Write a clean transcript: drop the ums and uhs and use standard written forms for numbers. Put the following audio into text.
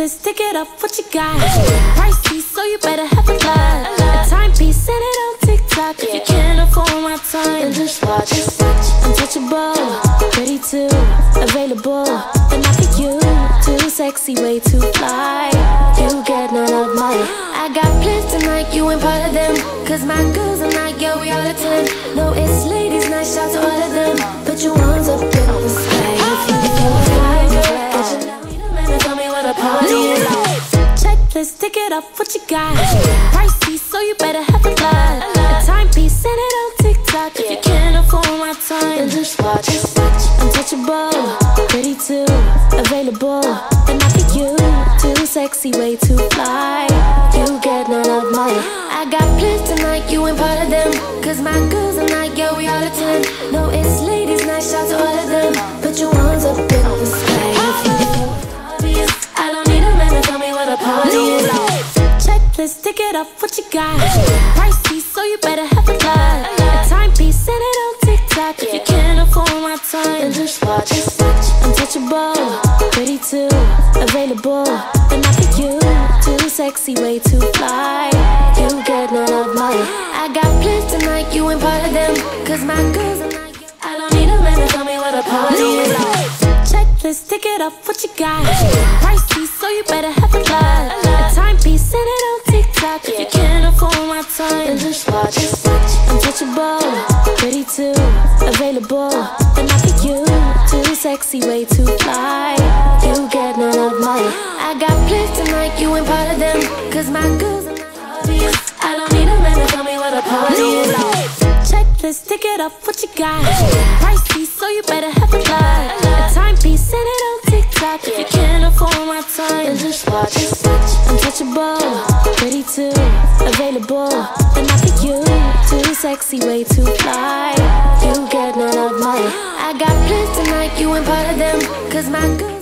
Checklist, tick it up, what you got? Pricey, so you better have a lot. A timepiece, send it on TikTok. If you can't afford my time, then just watch. Untouchable, ready to, available. Then I pick you, too sexy, way too fly. You get none of mine. I got plans tonight, you ain't part of them. Cause my girls are like, yeah, we all attend. No, it's ladies night, shout to all of them. Put your arms up in the sky. If you feel fly, tell me what a party is. Checklist, tick it up, what you got? Pricey, so you better have a lot. A timepiece, send it on TikTok. If you can't afford my time, then just watch. Untouchable, ready to, available. Then I pick you, too sexy, way too fly. You get none of mine. I got plans tonight, you ain't part of them. Cause my girls are like, yeah, we all attend. No, it's ladies night, shout to all of them. Put your arms up in the sky. I don't need a man to tell me what a party is. Checklist, tick it up, what you got? Pricey, so you better have a lot. A timepiece, send it on TikTok. If you can't afford my time, then just watch. Untouchable, ready to, available. Then I pick you, too sexy, way too fly. You get none of mine. I got plans tonight, you ain't part of them. Cause my girls are like, I don't need a man to tell me what a party is. Checklist, tick it up, what you got? Pricey, so you better have a lot. A timepiece, send it on TikTok. If you can't afford my time, then just watch. Untouchable, ready to, available. Then I pick you, too sexy, way too fly. You get none of mine. I got plans tonight, you ain't part of them. Cause my girls are like, I don't need a man to tell me what a party is. Checklist, tick it up, what you got? Pricey, so you better have a lot. A timepiece, send it on TikTok. If you can't afford my time, then just watch. Untouchable, ready to, available. Then I pick you, too sexy, way too fly. You get none of mine. I got plans tonight, you ain't part of them. Cause my girl